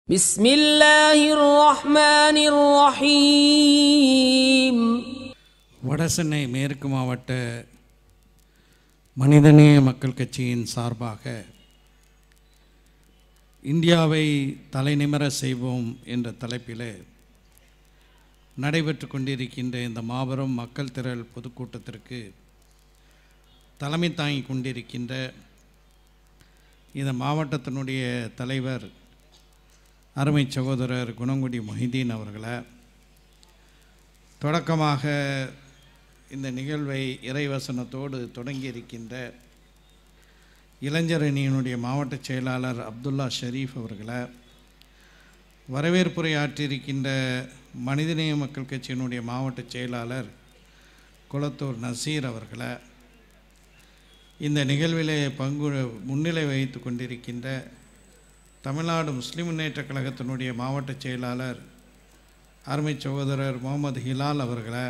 بسم الله الرحمن الرحيم. வடசென்னை மேற்கு மாவட்ட மனிதநேய மக்கள் கட்சியின் சார்பாக இந்தியாவை தலைநிமிர செய்வோம் என்ற தலைப்பில் நடைபெற்று கொண்டிருக்கின்ற இந்த மாபெரும் மக்கள் திரள் பொதுக்கூட்டத்திற்கு தலைமை தாங்கி கொண்டிருக்கின்ற இந்த மாவட்டத்தினுடைய தலைவர் அருமை சகோதரர் குணங்குடி மொஹிதீன் அவர்களை, தொடக்கமாக இந்த நிகழ்வை இறைவசனத்தோடு தொடங்கியிருக்கின்ற இளைஞர் அணியினுடைய மாவட்ட செயலாளர் அப்துல்லா ஷரீஃப் அவர்களை, வரவேற்புரை ஆற்றியிருக்கின்ற மனிதநேய மக்கள் கட்சியினுடைய மாவட்ட செயலாளர் குளத்தூர் நசீர் அவர்களை, இந்த நிகழ்விலே முன்னிலை வகித்து கொண்டிருக்கின்ற தமிழ்நாடு முஸ்லிம் முன்னேற்ற கழகத்தினுடைய மாவட்ட செயலாளர் அருமை சகோதரர் முகமது ஹிலால் அவர்களை,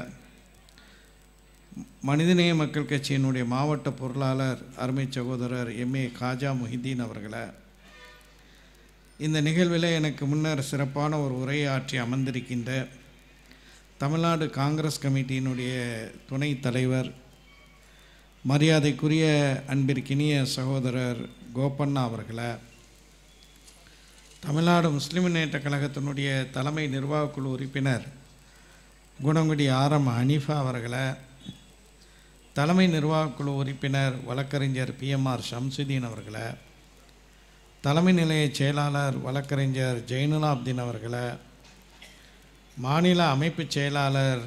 மனிதநேய மக்கள் கட்சியினுடைய மாவட்ட பொருளாளர் அருமை சகோதரர் எம்ஏ காஜா மொஹிதீன் அவர்களை, இந்த நிகழ்வில் எனக்கு முன்னர் சிறப்பான ஒரு உரையாற்றி அமர்ந்திருக்கின்ற தமிழ்நாடு காங்கிரஸ் கமிட்டியினுடைய துணைத் தலைவர் மரியாதைக்குரிய அன்பிற்கினிய சகோதரர் கோபண்ணா அவர்களை, தமிழ்நாடு முஸ்லிம் முன்னேற்ற கழகத்தினுடைய தலைமை நிர்வாகக்குழு உறுப்பினர் குணங்குடி ஆரம் ஹனீஃபா அவர்களை, தலைமை நிர்வாகக்குழு உறுப்பினர் வழக்கறிஞர் பிஎம்ஆர் ஷம்சுதீன் அவர்களை, தலைமை நிலைய செயலாளர் வழக்கறிஞர் ஜெயினுலாப்தீன் அவர்களை, மாநில அமைப்பு செயலாளர்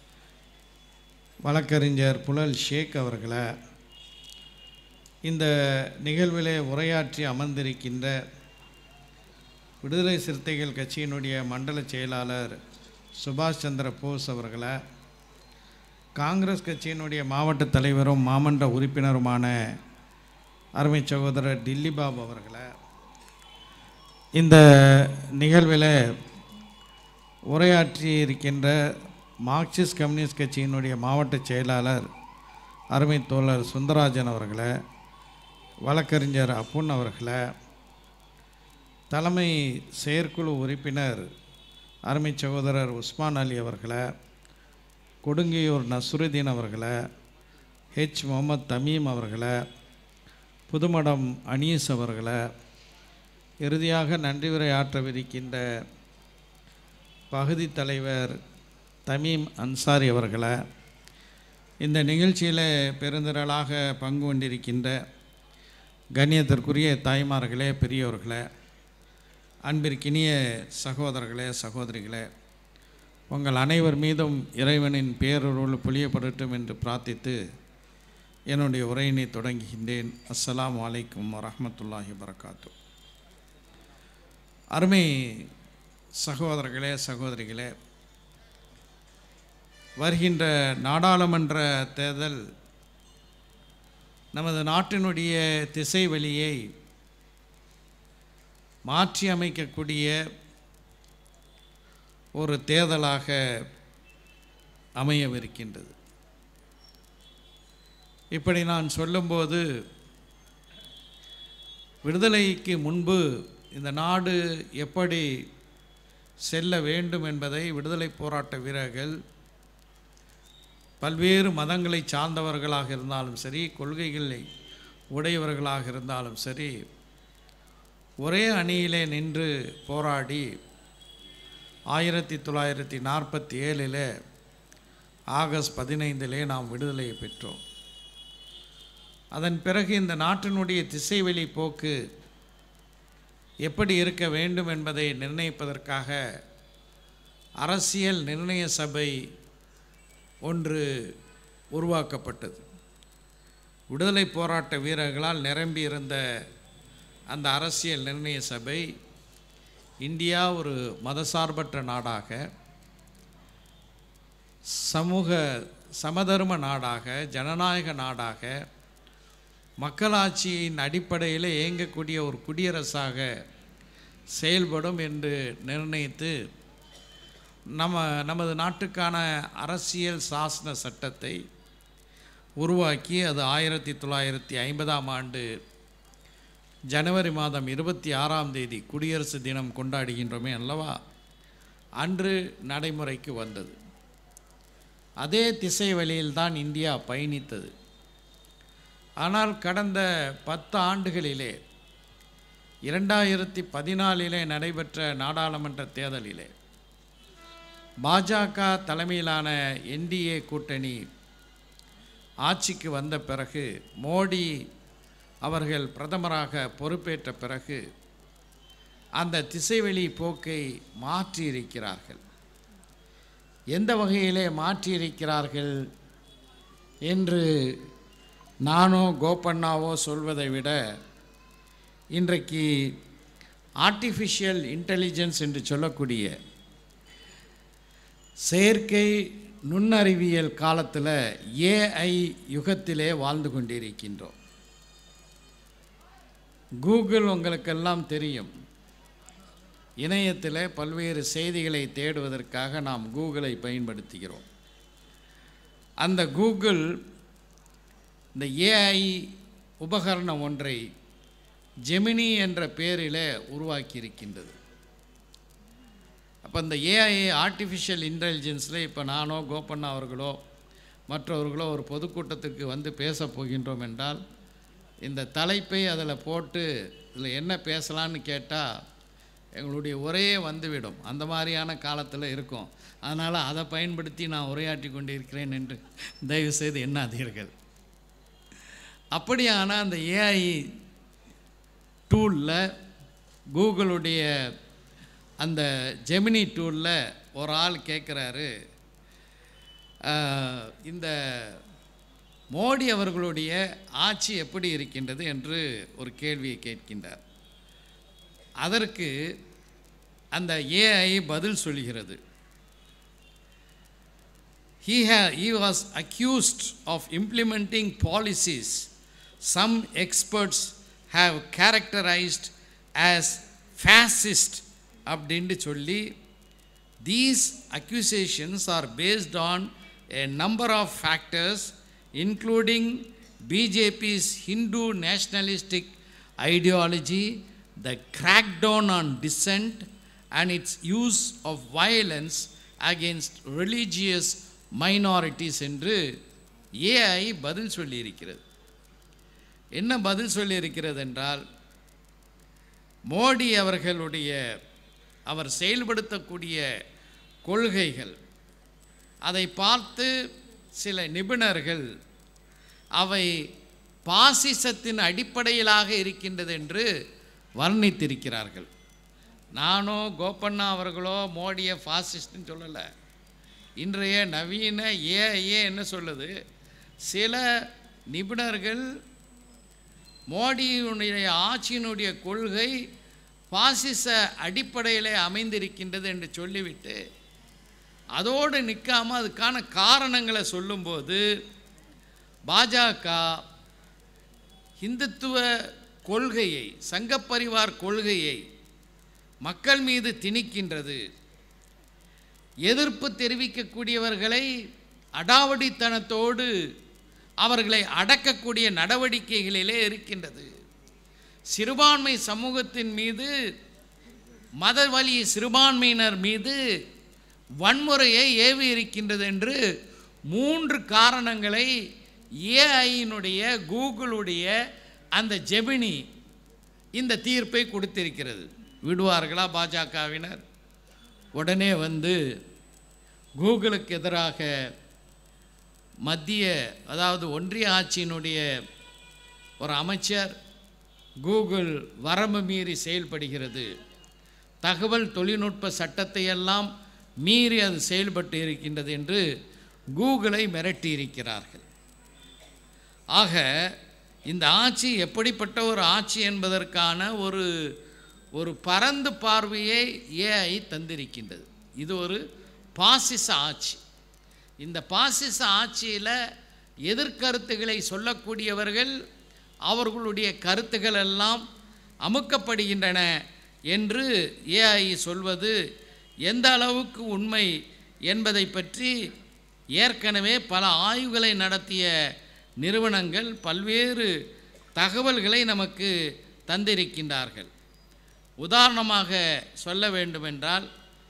வழக்கறிஞர் புலல் ஷேக் அவர்களை, இந்த நிகழ்விலே உரையாற்றி அமர்ந்திருக்கின்ற விடுதலை சிறுத்தைகள் கட்சியினுடைய மண்டல செயலாளர் சுபாஷ் சந்திர போஸ் அவர்களை, காங்கிரஸ் கட்சியினுடைய மாவட்ட தலைவரும் மாமன்ற உறுப்பினருமான அருமை சகோதரர் டில்லி பாபு அவர்களை, இந்த நிகழ்வில் உரையாற்றி இருக்கின்ற மார்க்சிஸ்ட் கம்யூனிஸ்ட் கட்சியினுடைய மாவட்ட செயலாளர் அருமை தோழர் சுந்தராஜன் அவர்களை, வழக்கறிஞர் அப்புன் அவர்களை, தலைமை செயற்குழு உறுப்பினர் அருமை சகோதரர் உஸ்மான் அலி அவர்களை, கொடுங்கையூர் நசுருதீன் அவர்களை, ஹெச் முகமது தமீம் அவர்களை, புதுமடம் அனீஸ் அவர்களை, இறுதியாக நன்றி உரை ஆற்றவிருக்கின்ற பகுதி தலைவர் தமீம் அன்சாரி அவர்களை, இந்த நிகழ்ச்சியில் பெருந்திரளாக பங்கு கொண்டிருக்கின்ற கண்ணியத்திற்குரிய தாய்மார்களே, பெரியோர்களே, அன்பிற்கினிய சகோதரர்களே, சகோதரிகளே, உங்கள் அனைவர் மீதும் இறைவனின் பேரருள் பொழியப்படட்டும் என்று பிரார்த்தித்து என்னுடைய உரையினை தொடங்குகின்றேன். அஸ்ஸலாமு அலைக்கும் வரஹ்மத்துல்லாஹி வபரகாத்துஹு. அருமை சகோதரர்களே, சகோதரிகளே, வருகின்ற நாடாளுமன்ற தேர்தல் நமது நாட்டினுடைய திசை வழியை மாற்றி அமைக்கக்கூடிய ஒரு தேர்தலாக அமையவிருக்கின்றது. இப்படி நான் சொல்லும்போது, விடுதலைக்கு முன்பு இந்த நாடு எப்படி செல்ல வேண்டும் என்பதை விடுதலை போராட்ட வீரர்கள் பல்வேறு மதங்களை சார்ந்தவர்களாக இருந்தாலும் சரி, கொள்கைகளை உடையவர்களாக இருந்தாலும் சரி, ஒரே அணியிலே நின்று போராடி 1947 ஆகஸ்ட் 15 நாம் விடுதலையை பெற்றோம். அதன் பிறகு இந்த நாட்டினுடைய திசைவெளி போக்கு எப்படி இருக்க வேண்டும் என்பதை நிர்ணயிப்பதற்காக அரசியல் நிர்ணய சபை ஒன்று உருவாக்கப்பட்டது. விடுதலை போராட்ட வீரர்களால் நிரம்பியிருந்த அந்த அரசியல் நிர்ணய சபை இந்தியா ஒரு மதசார்பற்ற நாடாக, சமதர்ம நாடாக, ஜனநாயக நாடாக, மக்களாட்சியின் அடிப்படையில் இயங்கக்கூடிய ஒரு குடியரசாக செயல்படும் என்று நிர்ணயித்து நமது நாட்டுக்கான அரசியல் சாசன சட்டத்தை உருவாக்கி அது 1950 ஆண்டு ஜனவரி மாதம் 26ஆம் தேதி குடியரசு தினம் கொண்டாடுகின்றோமே அல்லவா, அன்று நடைமுறைக்கு வந்தது. அதே திசை வழியில்தான் இந்தியா பயணித்தது. ஆனால் கடந்த 10 ஆண்டுகளிலே 2014 நடைபெற்ற நாடாளுமன்ற தேர்தலிலே பாஜக தலைமையிலான என்டிஏ கூட்டணி ஆட்சிக்கு வந்த பிறகு, மோடி அவர்கள் பிரதமராக பொறுப்பேற்ற பிறகு அந்த திசைவெளி போக்கை மாற்றியிருக்கிறார்கள். எந்த வகையிலே மாற்றியிருக்கிறார்கள் என்று நானோ கோபண்ணாவோ சொல்வதை விட, இன்றைக்கு ஆர்டிஃபிஷியல் இன்டெலிஜென்ஸ் என்று சொல்லக்கூடிய செயற்கை நுண்ணறிவியல் காலத்தில் ஏஐ யுகத்திலே வாழ்ந்து கொண்டிருக்கின்றோம். கூகுள் உங்களுக்கெல்லாம் தெரியும். இணையத்தில் பல்வேறு செய்திகளை தேடுவதற்காக நாம் கூகுளை பயன்படுத்துகிறோம். அந்த கூகுள் இந்த ஏஐ உபகரணம் ஒன்றை ஜெமினி என்ற பெயரில் உருவாக்கியிருக்கின்றது. அப்போ இந்த ஏஐ ஆர்டிஃபிஷியல் இன்டெலிஜென்ஸில் இப்போ நானோ கோபண்ணா அவர்களோ மற்றவர்களோ ஒரு பொதுக்கூட்டத்துக்கு வந்து பேச போகின்றோம் என்றால், இந்த தலைப்பை அதில் போட்டு இதில் என்ன பேசலான்னு கேட்டால் எங்களுடைய உரையே வந்துவிடும். அந்த மாதிரியான காலத்தில் இருக்கும். அதனால் அதை பயன்படுத்தி நான் உரையாற்றி கொண்டிருக்கிறேன் என்று தயவுசெய்து எண்ணாதீர்கள். அப்படியான அந்த ஏஐ டூலில், கூகுளுடைய அந்த ஜெமினி டூலில் ஒரு ஆள் கேட்குறாரு, இந்த மோடி அவர்களுடைய ஆட்சி எப்படி இருக்கின்றது என்று ஒரு கேள்வியை கேட்கின்றார். அதற்கு அந்த ஏஐ பதில் சொல்கிறது. He was accused of implementing policies some experts have characterized as fascist அப்படின்ட்டு சொல்லி, these accusations are based on a number of factors including BJP's Hindu nationalistic ideology, the crackdown on dissent and its use of violence against religious minorities என்று AI பதில் சொல்லியிருக்கிறது. என்ன பதில் சொல்லியிருக்கிறது என்றால், மோடி அவர்களுடைய அவர் செயல்படுத்தக்கூடிய கொள்கைகள், அதை பார்த்து சில நிபுணர்கள் அவை பாசிசத்தின் அடிப்படையிலாக இருக்கின்றது என்று வர்ணித்திருக்கிறார்கள். நானோ கோபண்ணா அவர்களோ மோடியை ஃபாசிஸ்ட்னு சொல்லலை. இன்றைய நவீன ஏஐ என்ன சொல்லுது, சில நிபுணர்கள் மோடியினுடைய ஆட்சியினுடைய கொள்கை பாசிச அடிப்படையில் அமைந்திருக்கின்றது என்று சொல்லிவிட்டு அதோடு நிற்காமல் அதுக்கான காரணங்களை சொல்லும்போது, பாஜக இந்துத்துவ கொள்கையை, சங்கப்பரிவார் கொள்கையை மக்கள் மீது திணிக்கின்றது, எதிர்ப்பு தெரிவிக்கக்கூடியவர்களை அடாவடித்தனத்தோடு அவர்களை அடக்கக்கூடிய நடவடிக்கைகளிலே இருக்கின்றது, சிறுபான்மை சமூகத்தின் மீது, மதவழி சிறுபான்மையினர் மீது வன்முறையை ஏவி இருக்கின்றது என்று 3 காரணங்களை ஏஐயினுடைய கூகுளுடைய அந்த ஜெமினி இந்த தீர்ப்பை கொடுத்திருக்கிறது. விடுவார்களா பாஜகவினர்? உடனே வந்து கூகுளுக்கு எதிராக மத்திய, அதாவது ஒன்றிய ஆட்சியினுடைய ஒரு அமைச்சர், கூகுள் வரம்பு மீறி செயல்படுகிறது, தகவல் தொழில்நுட்ப சட்டத்தை எல்லாம் மீறி அது செயல்பட்டு இருக்கின்றது என்று கூகுளை மிரட்டியிருக்கிறார்கள். ஆக இந்த ஆட்சி எப்படிப்பட்ட ஒரு ஆட்சி என்பதற்கான ஒரு பரந்து பார்வையை ஏஐ தந்திருக்கின்றது. இது ஒரு பாசிச ஆட்சி. இந்த பாசிச ஆட்சியில் எதிர்கருத்துக்களை சொல்லக்கூடியவர்கள், அவர்களுடைய கருத்துக்கள் எல்லாம் அமுக்கப்படுகின்றன என்று ஏஐ சொல்வது எந்த அளவுக்கு உண்மை என்பதை பற்றி ஏற்கனவே பல ஆய்வுகளை நடத்திய நிறுவனங்கள் பல்வேறு தகவல்களை நமக்கு தந்திருக்கின்றார்கள். உதாரணமாக சொல்ல வேண்டுமென்றால்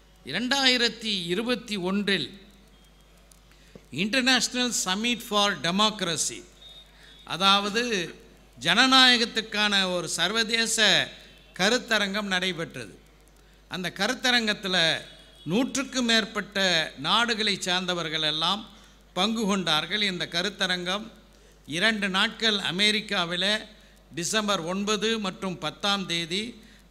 2021 இன்டர்நேஷ்னல் சமிட் ஃபார் டெமோக்ரஸி, அதாவது ஜனநாயகத்துக்கான ஒரு சர்வதேச கருத்தரங்கம் நடைபெற்றது. அந்த கருத்தரங்கத்தில் 100க்கும் மேற்பட்ட நாடுகளை சார்ந்தவர்கள் எல்லாம் பங்கு கொண்டார்கள். இந்த கருத்தரங்கம் 2 நாட்கள் அமெரிக்காவில் டிசம்பர் 9 மற்றும் 10ஆம் தேதி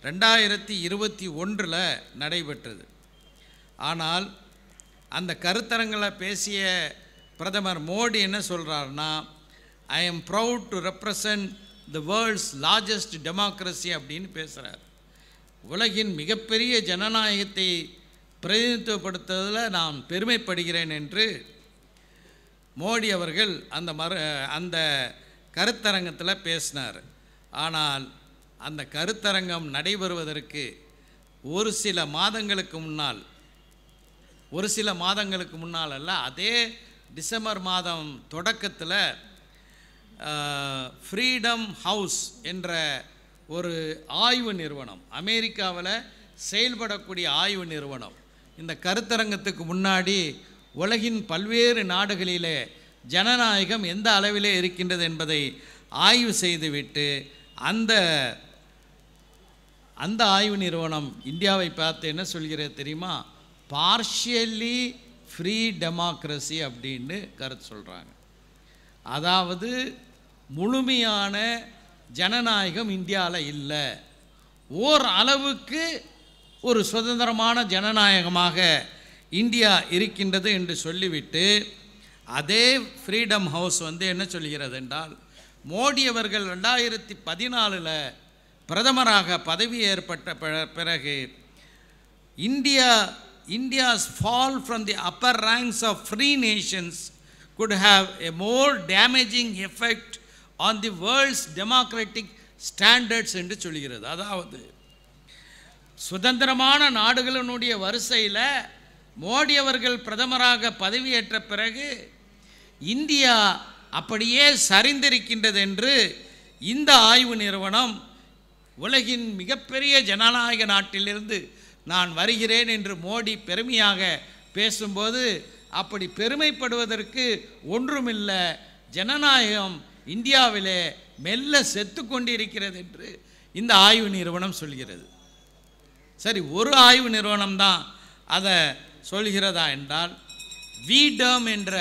2021 நடைபெற்றது. ஆனால் அந்த கருத்தரங்கில் பேசிய பிரதமர் மோடி என்ன சொல்கிறார்னா, I am proud to represent the world's largest democracy அப்படின்னு பேசுகிறார். உலகின் மிகப்பெரிய ஜனநாயகத்தை பிரதிநிதித்துவப்படுத்துவதில் நான் பெருமைப்படுகிறேன் என்று மோடி அவர்கள் அந்த கருத்தரங்கத்தில் பேசினார். ஆனால் அந்த கருத்தரங்கம் நடைபெறுவதற்கு ஒரு சில மாதங்களுக்கு முன்னால் அல்ல, அதே டிசம்பர் மாதம் தொடக்கத்தில் ஃப்ரீடம் ஹவுஸ் என்ற ஒரு ஆய்வு நிறுவனம், அமெரிக்காவில் செயல்படக்கூடிய ஆய்வு நிறுவனம், இந்த கருத்தரங்கத்துக்கு முன்னாடி உலகின் பல்வேறு நாடுகளிலே ஜனநாயகம் எந்த அளவிலே இருக்கின்றது என்பதை ஆய்வு செய்துவிட்டு அந்த ஆய்வு நிறுவனம் இந்தியாவை பார்த்து என்ன சொல்கிறது தெரியுமா? பார்ஷியலி ஃப்ரீ டெமோக்ரஸி அப்படின்னு கருத்து சொல்கிறாங்க. அதாவது முழுமையான ஜனநாயகம் இந்தியாவில் இல்லை, ஓர் அளவுக்கு ஒரு சுதந்திரமான ஜனநாயகமாக இந்தியா இருக்கின்றது என்று சொல்லிவிட்டு, அதே ஃப்ரீடம் ஹவுஸ் என்ன சொல்கிறது என்றால், மோடி அவர்கள் 2014 பிரதமராக பதவி ஏற்பட்ட பிறகு India's fall from the upper ranks of free nations could have a more damaging effect on the world's democratic standards என்று சொல்கிறது. அதாவது சுதந்திரமான நாடுகளினுடைய வரிசையில் மோடி அவர்கள் பிரதமராக பதவியேற்ற பிறகு இந்தியா அப்படியே சரிந்திருக்கின்றது என்று இந்த ஆய்வு நிறுவனம் உலகின் மிகப்பெரிய ஜனநாயக நாட்டிலிருந்து நான் வருகிறேன் என்று மோடி பெருமையாக பேசும்போது, அப்படி பெருமைப்படுவதற்கு ஒன்றுமில்லை, ஜனநாயகம் இந்தியாவிலே மெல்ல செத்து கொண்டிருக்கிறது என்று இந்த ஆய்வு நிறுவனம் சொல்கிறது. சரி, ஒரு ஆய்வு நிறுவனம் தான் அதை சொல்கிறதா என்றால், விடம் என்ற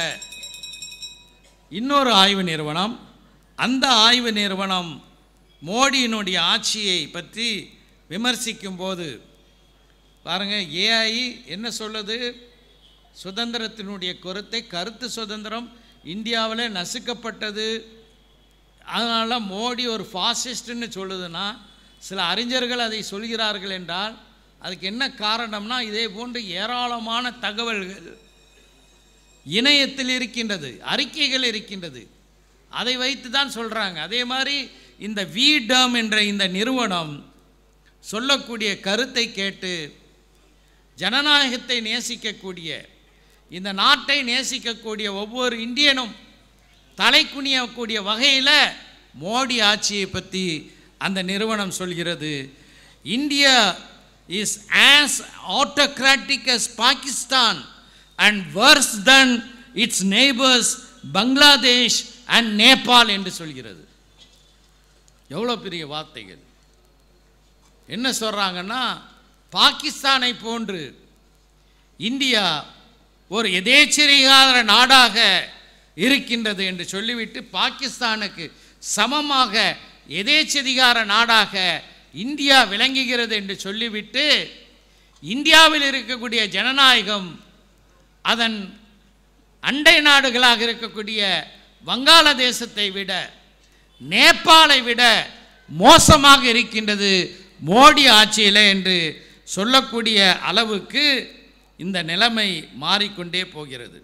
இன்னொரு ஆய்வு நிறுவனம், அந்த ஆய்வு நிறுவனம் மோடியினுடைய ஆட்சியை பற்றி விமர்சிக்கும் போது பாருங்கள், ஏஐ என்ன சொல்லுது? சுதந்திரத்தினுடைய கருத்து சுதந்திரம் இந்தியாவில் நசுக்கப்பட்டது, அதனால் மோடி ஒரு ஃபாசிஸ்ட்னு சொல்லுதுன்னா, சில அறிஞர்கள் அதை சொல்கிறார்கள் என்றால் அதுக்கு என்ன காரணம்னா, இதே போன்று ஏராளமான தகவல்கள் இணையத்தில் இருக்கின்றது, அறிக்கைகள் இருக்கின்றது, அதை வைத்து தான் சொல்கிறாங்க. அதே மாதிரி இந்த விடம் என்ற இந்த நிறுவனம் சொல்லக்கூடிய கருத்தை கேட்டு ஜனநாயகத்தை நேசிக்கக்கூடிய, இந்த நாட்டை நேசிக்கக்கூடிய ஒவ்வொரு இந்தியனும் தலை குனியக்கூடிய வகையில் மோடி ஆட்சியை பற்றி அந்த நிறுவனம் சொல்கிறது. India is as autocratic as Pakistan and worse than its neighbors Bangladesh and Nepal என்று சொல்கிறது. எவ்வளோ பெரிய வார்த்தைகள்! என்ன சொல்கிறாங்கன்னா, பாகிஸ்தானை போன்று இந்தியா ஒரு எதேச்சதிகார நாடாக இருக்கின்றது என்று சொல்லிவிட்டு, பாகிஸ்தானுக்கு சமமாக எதேச்சதிகார நாடாக இந்தியா விளங்குகிறது என்று சொல்லிவிட்டு, இந்தியாவில் இருக்கக்கூடிய ஜனநாயகம் அதன் அண்டை நாடுகளாக இருக்கக்கூடிய வங்காளதேசத்தை விட, நேபாளை விட மோசமாக இருக்கின்றது மோடி ஆட்சியில் என்று சொல்லக்கூடிய அளவுக்கு இந்த நிலைமை மாறிக்கொண்டே போகிறது.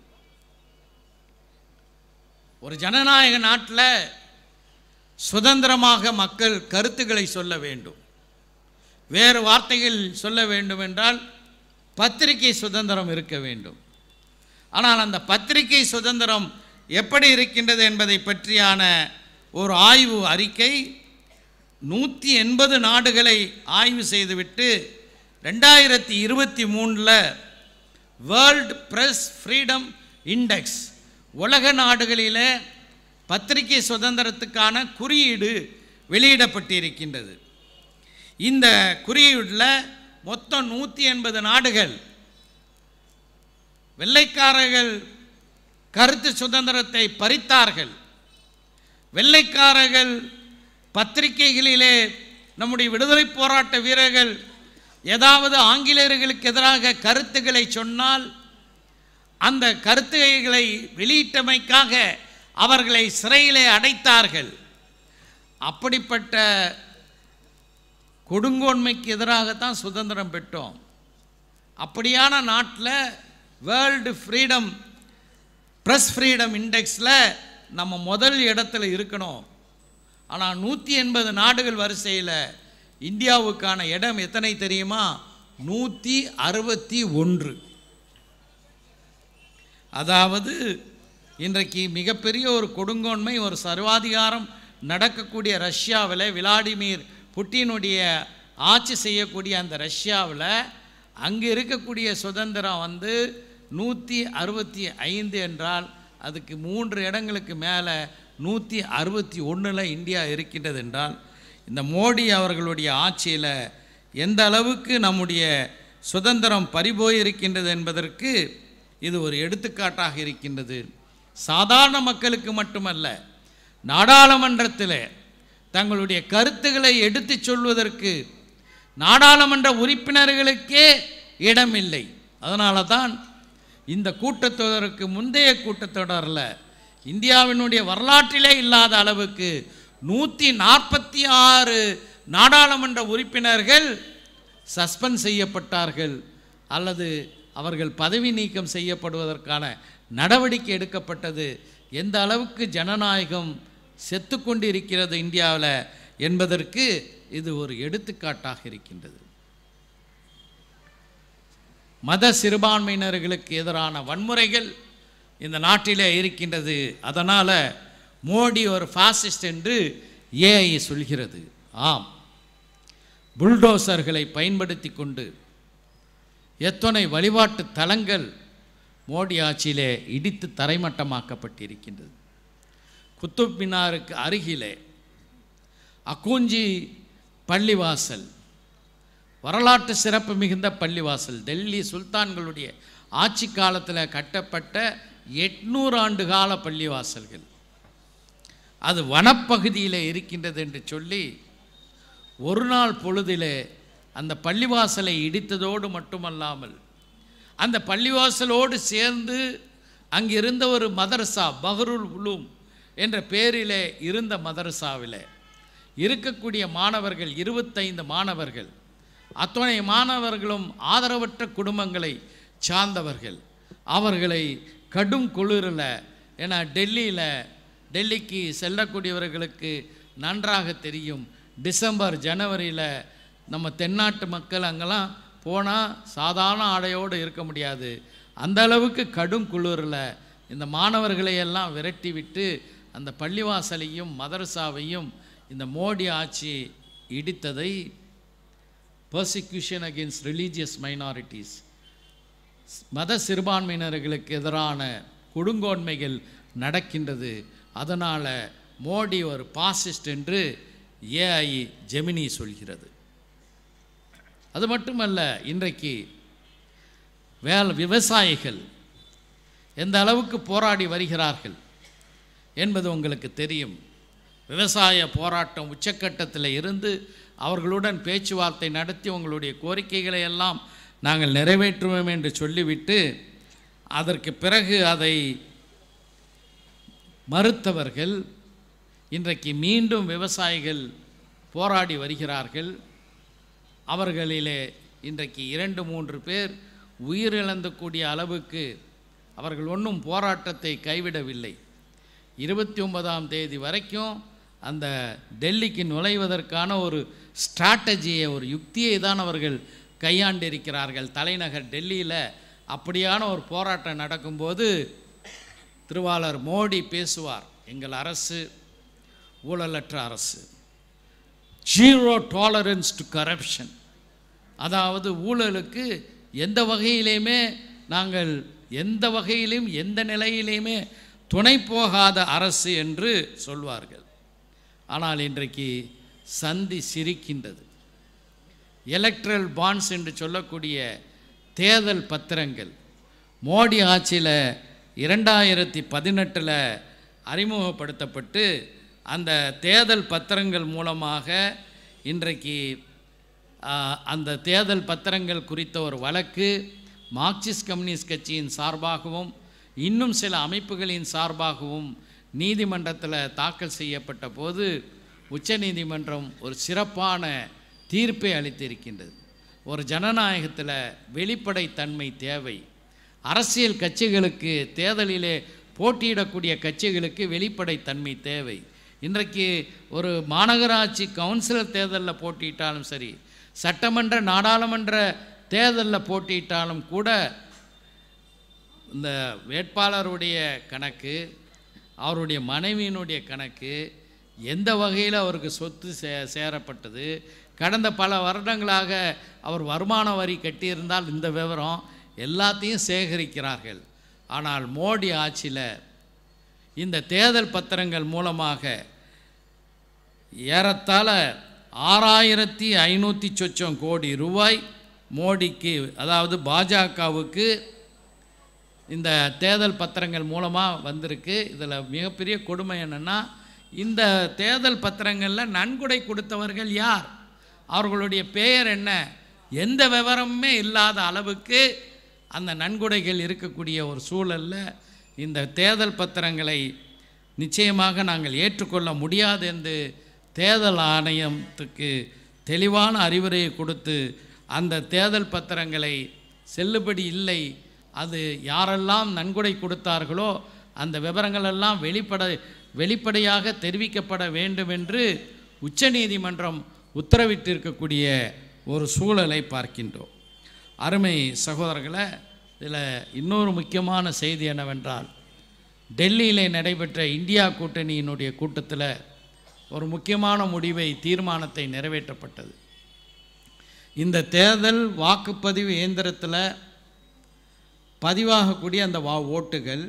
ஒரு ஜனநாயக நாட்டில் சுதந்திரமாக மக்கள் கருத்துக்களை சொல்ல வேண்டும். வேறு வார்த்தைகள் சொல்ல வேண்டும் என்றால் பத்திரிகை சுதந்திரம் இருக்க வேண்டும். ஆனால் அந்த பத்திரிகை சுதந்திரம் எப்படி இருக்கின்றது என்பதை பற்றியான ஒரு ஆய்வு அறிக்கை 180 நாடுகளை ஆய்வு செய்துவிட்டு 2023 வேர்ல்டு பிரஸ் ஃப்ரீடம் இண்டெக்ஸ் உலக நாடுகளில் பத்திரிகை சுதந்திரத்துக்கான குறியீடு வெளியிடப்பட்டிருக்கின்றது. இந்த குறியீடில் மொத்தம் 180 நாடுகள் வெள்ளைக்காரர்கள் கருத்து சுதந்திரத்தை பறித்தார்கள், வெள்ளைக்காரர்கள் பத்திரிகைகளிலே நம்முடைய விடுதலை போராட்ட வீரர்கள் ஏதாவது ஆங்கிலேயர்களுக்கு எதிராக கருத்துக்களை சொன்னால் அந்த கருத்துக்களை வெளியிட்டமைக்காக அவர்களை சிறையிலே அடைத்தார்கள். அப்படிப்பட்ட கொடுங்கோன்மைக்கு எதிராகத்தான் சுதந்திரம் பெற்றோம். அப்படியான நாட்டில் வேர்ல்டு ஃப்ரீடம் ப்ரெஸ் ஃப்ரீடம் இண்டெக்ஸில் நம்ம முதல் இடத்துல இருக்கணும். ஆனால் 180 நாடுகள் வரிசையில் இந்தியாவுக்கான இடம் எத்தனை தெரியுமா? 161. அதாவது இன்றைக்கு மிகப்பெரிய ஒரு கொடுங்கோன்மை, ஒரு சர்வாதிகாரம் நடக்கக்கூடிய ரஷ்யாவில், விளாடிமிர் புட்டினுடைய ஆட்சி செய்யக்கூடிய அந்த ரஷ்யாவில் அங்கே இருக்கக்கூடிய சுதந்திரம் 165 என்றால் அதுக்கு 3 இடங்களுக்கு மேலே 161 இந்தியா இருக்கின்றது என்றால் இந்த மோடி அவர்களுடைய ஆட்சியில் எந்த அளவுக்கு நம்முடைய சுதந்திரம் பறிபோயிருக்கின்றது என்பதற்கு இது ஒரு எடுத்துக்காட்டாக இருக்கின்றது. சாதாரண மக்களுக்கு மட்டுமல்ல, நாடாளுமன்றத்தில் தங்களுடைய கருத்துக்களை எடுத்துச் சொல்வதற்கு நாடாளுமன்ற உறுப்பினர்களுக்கே இடமில்லை. அதனால தான் இந்த கூட்டத்தொடருக்கு முந்தைய கூட்டத்தொடரில் இந்தியாவினுடைய வரலாற்றிலே இல்லாத அளவுக்கு 146 நாடாளுமன்ற உறுப்பினர்கள் சஸ்பெண்ட் செய்யப்பட்டார்கள் அல்லது அவர்கள் பதவி நீக்கம் செய்யப்படுவதற்கான நடவடிக்கை எடுக்கப்பட்டது. எந்த அளவுக்கு ஜனநாயகம் செத்து கொண்டு இருக்கிறது இந்தியாவில் என்பதற்கு இது ஒரு எடுத்துக்காட்டாக இருக்கின்றது. மத சிறுபான்மையினர்களுக்கு எதிரான வன்முறைகள் இந்த நாட்டிலே இருக்கின்றது. அதனால் மோடி ஒரு ஃபாசிஸ்ட் என்று ஏஐ சொல்கிறது. ஆம், புல்டோசர்களை பயன்படுத்தி கொண்டு எத்தனை வழிபாட்டு தலங்கள் மோடி ஆட்சியிலே இடித்து தரைமட்டமாக்கப்பட்டிருக்கின்றது. குத்துப் மினாருக்கு அருகிலே அக்கூஞ்சி பள்ளிவாசல், வரலாற்று சிறப்பு மிகுந்த பள்ளிவாசல், டெல்லி சுல்தான்களுடைய ஆட்சி காலத்தில் கட்டப்பட்ட 800 ஆண்டு கால பள்ளிவாசல்கள், அது வனப்பகுதியில் இருக்கின்றது என்று சொல்லி ஒரு நாள் பொழுதிலே அந்த பள்ளிவாசலை இடித்ததோடு மட்டுமல்லாமல் அந்த பள்ளிவாசலோடு சேர்ந்து அங்கிருந்த ஒரு மதரசா, பஹ்ருல் உலூம் என்ற பெயரிலே இருந்த மதரசாவில் இருக்கக்கூடிய மாணவர்கள் 25 மாணவர்கள், அத்தனை மாணவர்களும் ஆதரவற்ற குடும்பங்களை சார்ந்தவர்கள். அவர்களை கடும் குளிரில், ஏன்னா டெல்லிக்கு செல்லக்கூடியவர்களுக்கு நன்றாக தெரியும், டிசம்பர் ஜனவரியில் நம்ம தென்னாட்டு மக்கள் அங்கெல்லாம் போனால் சாதாரண ஆடையோடு இருக்க முடியாது. அந்த அளவுக்கு கடும் குளிரில் இந்த மாணவர்களை எல்லாம் விரட்டி விட்டு அந்த பள்ளிவாசலையும் மதரசாவையும் இந்த மோடி ஆட்சி இடித்ததை பர்சிக்யூஷன் அகெயின்ஸ்ட் ரிலீஜியஸ் மைனாரிட்டிஸ், மத சிறுபான்மையினர்களுக்கு எதிரான கொடுங்கோன்மைகள் நடக்கின்றது. அதனால் மோடி ஒரு பாசிஸ்ட் என்று ஏஐ ஜெமினி சொல்கிறது. அது மட்டுமல்ல, இன்றைக்கு விவசாயிகள் எந்த அளவுக்கு போராடி வருகிறார்கள் என்பது உங்களுக்கு தெரியும். விவசாய போராட்டம் உச்சக்கட்டத்தில் இருந்து அவர்களுடன் பேச்சுவார்த்தை நடத்தி உங்களுடைய கோரிக்கைகளை எல்லாம் நாங்கள் நிறைவேற்றுவோம் என்று சொல்லிவிட்டு அதற்கு பிறகு அதை மறுத்தவர்கள் இன்றைக்கு மீண்டும் விவசாயிகள் போராடி வருகிறார்கள். அவர்களிலே இன்றைக்கு 2-3 பேர் உயிரிழந்தக்கூடிய அளவுக்கு அவர்கள் ஒன்றும் போராட்டத்தை கைவிடவில்லை. 29ஆம் தேதி வரைக்கும் அந்த டெல்லிக்கு நுழைவதற்கான ஒரு ஸ்ட்ராட்டஜியை, ஒரு யுக்தியை தான் அவர்கள் கையாண்டிருக்கிறார்கள். தலைநகர் டெல்லியில் அப்படியான ஒரு போராட்டம் நடக்கும்போது திருவாளர் மோடி பேசுவார், எங்கள் அரசு ஊழலற்ற அரசு, ஜீரோ டாலரன்ஸ் டு கரப்ஷன், அதாவது ஊழலுக்கு எந்த வகையிலையுமே நாங்கள் எந்த வகையிலும் எந்த நிலையிலையுமே துணை போகாத அரசு என்று சொல்வார்கள். ஆனால் இன்றைக்கு சந்தி சிரிக்கின்றது. எலக்ட்ரல் பாண்ட்ஸ் என்று சொல்லக்கூடிய தேர்தல் பத்திரங்கள் மோடி ஆட்சியில் 2018 அறிமுகப்படுத்தப்பட்டு அந்த தேர்தல் பத்திரங்கள் மூலமாக இன்றைக்கு அந்த தேர்தல் பத்திரங்கள் குறித்த ஒரு வழக்கு மார்க்சிஸ்ட் கம்யூனிஸ்ட் கட்சியின் சார்பாகவும் இன்னும் சில அமைப்புகளின் சார்பாகவும் நீதிமன்றத்தில் தாக்கல் செய்யப்பட்ட போது உச்சநீதிமன்றம் ஒரு சிறப்பான தீர்ப்பை அளித்திருக்கின்றது. ஒரு ஜனநாயகத்தில் வெளிப்படைத்தன்மை தேவை. அரசியல் கட்சிகளுக்கு, தேர்தலிலே போட்டியிடக்கூடிய கட்சிகளுக்கு வெளிப்படைத்தன்மை தேவை. இன்றைக்கு ஒரு மாநகராட்சி கவுன்சிலர் தேர்தலில் போட்டியிட்டாலும் சரி, சட்டமன்ற நாடாளுமன்ற தேர்தலில் போட்டியிட்டாலும் கூட இந்த வேட்பாளருடைய கணக்கு, அவருடைய மனைவியினுடைய கணக்கு, எந்த வகையில் அவருக்கு சொத்து சேரப்பட்டது, கடந்த பல வருடங்களாக அவர் வருமான வரி கட்டியிருந்தால் இந்த விவரம் எல்லாத்தையும் சேகரிக்கிறார்கள். ஆனால் மோடி ஆட்சியில் இந்த தேர்தல் பத்திரங்கள் மூலமாக ஏறத்தாழ 6500 சொச்சம் கோடி ரூபாய் மோடிக்கு, அதாவது பாஜகவுக்கு இந்த தேர்தல் பத்திரங்கள் மூலமாக வந்திருக்கு. இதில் மிகப்பெரிய கொடுமை என்னென்னா, இந்த தேர்தல் பத்திரங்களில் நன்கொடை கொடுத்தவர்கள் யார், அவர்களுடைய பெயர் என்ன, எந்த விவரமுமே இல்லாத அளவுக்கு அந்த நன்கொடைகள் இருக்கக்கூடிய ஒரு சூழலில் இந்த தேர்தல் பத்திரங்களை நிச்சயமாக நாங்கள் ஏற்றுக்கொள்ள முடியாது என்று தேர்தல் ஆணையத்துக்கு தெளிவான அறிவுரையை கொடுத்து அந்த தேர்தல் பத்திரங்களை செல்லுபடி இல்லை, அது யாரெல்லாம் நன்கொடை கொடுத்தார்களோ அந்த விவரங்களெல்லாம் வெளிப்படையாக தெரிவிக்கப்பட வேண்டும் என்று உச்சநீதிமன்றம் உத்தரவிட்டிருக்கக்கூடிய ஒரு சூழலை பார்க்கின்றோம். அருமை சகோதரர்களை, இதில் இன்னொரு முக்கியமான செய்தி என்னவென்றால், டெல்லியில் நடைபெற்ற இந்தியா கூட்டணியினுடைய கூட்டத்தில் ஒரு முக்கியமான தீர்மானத்தை நிறைவேற்றப்பட்டது. இந்த தேர்தல் வாக்குப்பதிவு இயந்திரத்தில் பதிவாகக்கூடிய அந்த ஓட்டுகள்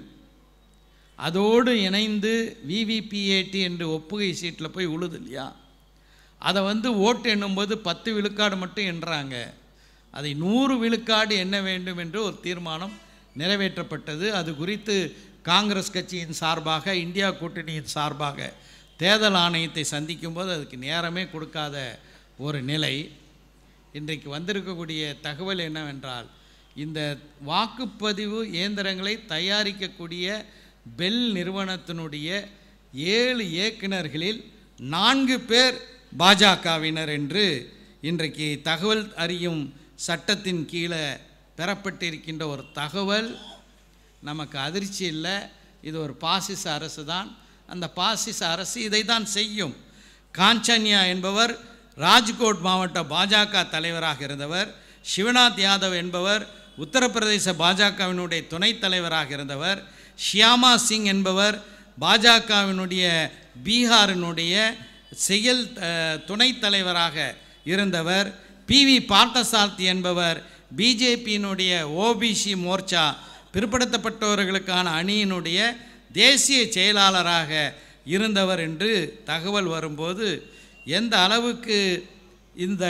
அதோடு இணைந்து விவிபிஏடி என்று ஒப்புகை சீட்டில் போய் உழுது இல்லையா, அதை ஓட்டு எண்ணும்போது 10 விழுக்காடு மட்டும் எண்ணுறாங்க, அதை 100 விழுக்காடு எண்ண வேண்டும் என்று ஒரு தீர்மானம் நிறைவேற்றப்பட்டது. அது குறித்து காங்கிரஸ் கட்சியின் சார்பாக, இந்தியா கூட்டணியின் சார்பாக தேர்தல் ஆணையத்தை சந்திக்கும்போது அதுக்கு நேரமே கொடுக்காத ஒரு நிலை. இன்றைக்கு வந்திருக்கக்கூடிய தகவல் என்னவென்றால், இந்த வாக்குப்பதிவு இயந்திரங்களை தயாரிக்கக்கூடிய பெல் நிறுவனத்தினுடைய 7 இயக்குநர்களில் 4 பேர் பாஜகவினர் என்று இன்றைக்கு தகவல் அறியும் சட்டத்தின் கீழே பெறப்பட்டிருக்கின்ற ஒரு தகவல் நமக்கு அதிர்ச்சி இல்லை. இது ஒரு பாசிச அரசு தான். அந்த பாசிச அரசு இதை தான் செய்யும். காஞ்சன்யா என்பவர் ராஜ்கோட் மாவட்ட பாஜக தலைவராக இருந்தவர். சிவநாத் யாதவ் என்பவர் உத்தரப்பிரதேச பாஜகவினுடைய துணைத் தலைவராக இருந்தவர். ஷியாமா சிங் என்பவர் பாஜகவினுடைய பீகாரினுடைய செயல் துணைத் தலைவராக இருந்தவர். பிவி பார்த்தசாரதி என்பவர் பிஜேபியினுடைய ஓபிசி மோர்ச்சா பிற்படுத்தப்பட்டவர்களுக்கான அணியினுடைய தேசிய செயலாளராக இருந்தவர் என்று தகவல் வரும்போது, எந்த அளவுக்கு இந்த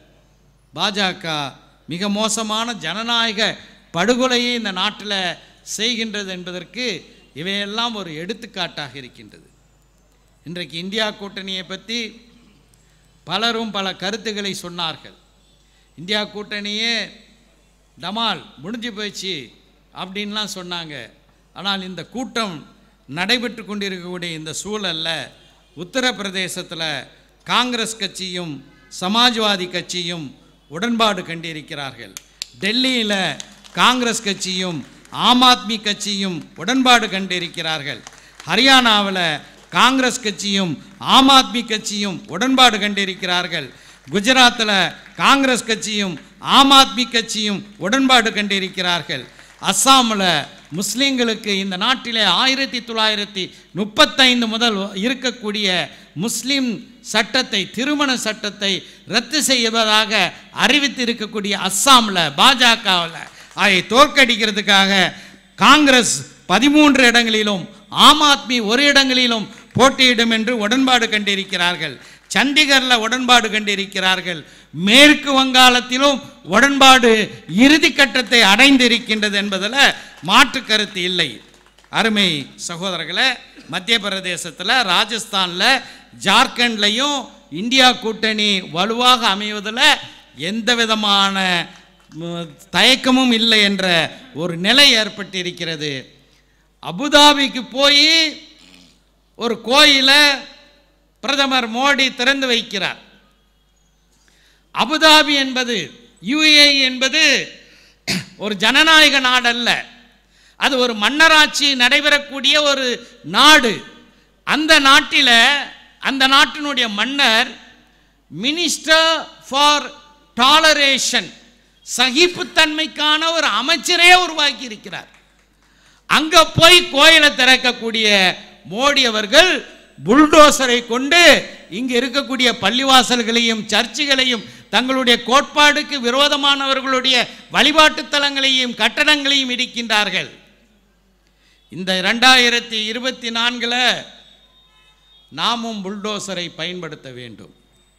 பாஜக மிக மோசமான ஜனநாயக படுகொலையை இந்த நாட்டில் செய்கின்றது என்பதற்கு இவையெல்லாம் ஒரு எடுத்துக்காட்டாக இருக்கின்றது. இன்றைக்கு இந்தியா கூட்டணியை பற்றி பலரும் பல கருத்துக்களை சொன்னார்கள். இந்தியா கூட்டணியே டமால் முடிஞ்சு போயிடுச்சு அப்படின்லாம் சொன்னாங்க. ஆனால் இந்த கூட்டம் நடைபெற்று கொண்டிருக்கக்கூடிய இந்த சூழலில் உத்தரப்பிரதேசத்தில் காங்கிரஸ் கட்சியும் சமாஜ்வாதி கட்சியும் உடன்பாடு கண்டிருக்கிறார்கள். டெல்லியில் காங்கிரஸ் கட்சியும் ஆம் ஆத்மி கட்சியும் உடன்பாடு கண்டிருக்கிறார்கள். ஹரியானாவில் காங்கிரஸ் கட்சியும் ஆம் ஆத்மி கட்சியும் உடன்பாடு கண்டிருக்கிறார்கள். குஜராத்தில் காங்கிரஸ் கட்சியும் ஆம் ஆத்மி கட்சியும் உடன்பாடு கண்டிருக்கிறார்கள். அஸ்ஸாமில் முஸ்லீம்களுக்கு இந்த நாட்டிலே 1935 முதல் இருக்கக்கூடிய முஸ்லீம் சட்டத்தை, திருமண சட்டத்தை ரத்து செய்வதாக அறிவித்திருக்கக்கூடிய அஸ்ஸாமில் பாஜகவில் அதை தோற்கடிக்கிறதுக்காக காங்கிரஸ் 13 இடங்களிலும் ஆம் ஆத்மி 1 இடங்களிலும் போட்டியிடும் என்று உடன்பாடு கண்டிருக்கிறார்கள். சண்டிகரில் உடன்பாடு கண்டிருக்கிறார்கள். மேற்கு வங்காளத்திலும் உடன்பாடு இறுதி கட்டத்தை அடைந்திருக்கின்றது என்பதில் மாற்று கருத்து இல்லை. அருமை சகோதரர்களே, மத்திய பிரதேசத்தில், ராஜஸ்தானில், ஜார்க்கண்ட்லையும் இந்தியா கூட்டணி வலுவாக அமைவதில் எந்த விதமான தயக்கமும் இல்லை என்ற ஒரு நிலை ஏற்பட்டிருக்கிறது. அபுதாபிக்கு போய் ஒரு கோயிலை பிரதமர் மோடி திறந்து வைக்கிறார். அபுதாபி என்பது, UAE என்பது ஒரு ஜனநாயக நாடு அல்ல, அது ஒரு மன்னராட்சி நடைபெறக்கூடிய ஒரு நாடு. அந்த நாட்டில் அந்த நாட்டினுடைய மன்னர் மினிஸ்டர் ஃபார் டாலரேஷன், சகிப்புத்தன்மைக்கான ஒரு அமைச்சரே உருவாக்கி இருக்கிறார். அங்கே போய் கோயிலை திறக்கக்கூடிய மோடி அவர்கள் புல்டோசரை கொண்டு இங்கு இருக்கக்கூடிய பள்ளிவாசல்களையும் சர்ச்சுகளையும் தங்களுடைய கோட்பாடுக்கு விரோதமானவர்களுடைய வழிபாட்டு தலங்களையும் கட்டடங்களையும் இடிக்கின்றார்கள். இந்த 2024 நாமும் புல்டோசரை பயன்படுத்த வேண்டும்.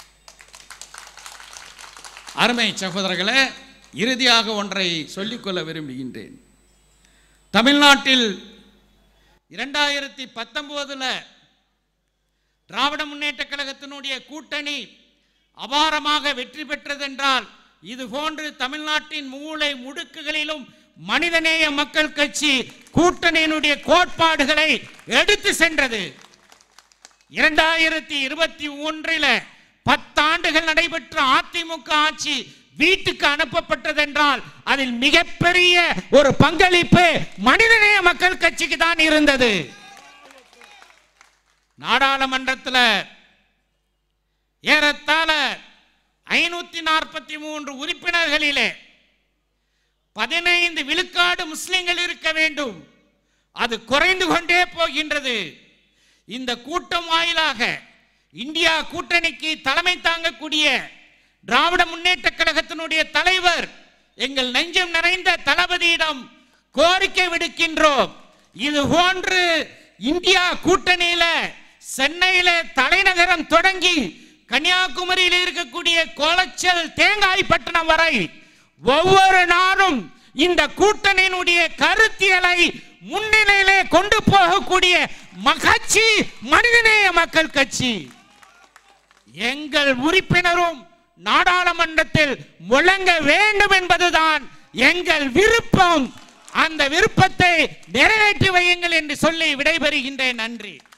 அருமை சகோதரர்களே, இறுதியாக ஒன்றை சொல்லிக்கொள்ள விரும்புகின்றேன். தமிழ்நாட்டில் 2019 திராவிட முன்னேற்ற கழகத்தினுடைய கூட்டணி அபாரமாக வெற்றி பெற்றதென்றால் இது போன்று தமிழ்நாட்டின் மூளை முடுக்குகளிலும் மனிதநேய மக்கள் கட்சி கூட்டணியினுடைய கோட்பாடுகளை எடுத்து சென்றது. 2021 10 ஆண்டுகள் நடைபெற்ற அதிமுக ஆட்சி வீட்டுக்கு அனுப்பப்பட்டதென்றால் அதில் மிகப்பெரிய ஒரு பங்களிப்பு மனிதநேய மக்கள் கட்சிக்கு தான் இருந்தது. நாடாளுமன்றத்தில் ஏறத்தாழ 543 உறுப்பினர்களிலே 15 விழுக்காடு முஸ்லிம்கள் இருக்க வேண்டும். அது குறைந்து கொண்டே போகின்றது. இந்த கூட்டம் வாயிலாக இந்தியா கூட்டணிக்கு தலைமை தாங்கக்கூடிய திராவிட முன்னேற்ற கழகத்தினுடைய தலைவர் எங்கள் நெஞ்சம் நிறைந்த தளபதியிடம் கோரிக்கை விடுக்கின்றோம். இது போன்று இந்தியா கூட்டணியில சென்னையில தலைநகரம் தொடங்கி கன்னியாகுமரியில் இருக்கக்கூடிய கோலச்சல் தேங்காய்பட்டினம் வரை ஒவ்வொரு நாளும் இந்த கூட்டணியினுடைய கருத்தியலை முன்னிலையிலே கொண்டு போகக்கூடிய மகட்சி மனிதநேய மக்கள் கட்சி. எங்கள் உறுப்பினரும் நாடாளுமன்றத்தில் முழங்க வேண்டும் என்பதுதான் எங்கள் விருப்பம். அந்த விருப்பத்தை நிறைவேற்றி வையுங்கள் என்று சொல்லி விடைபெறுகின்றேன். நன்றி.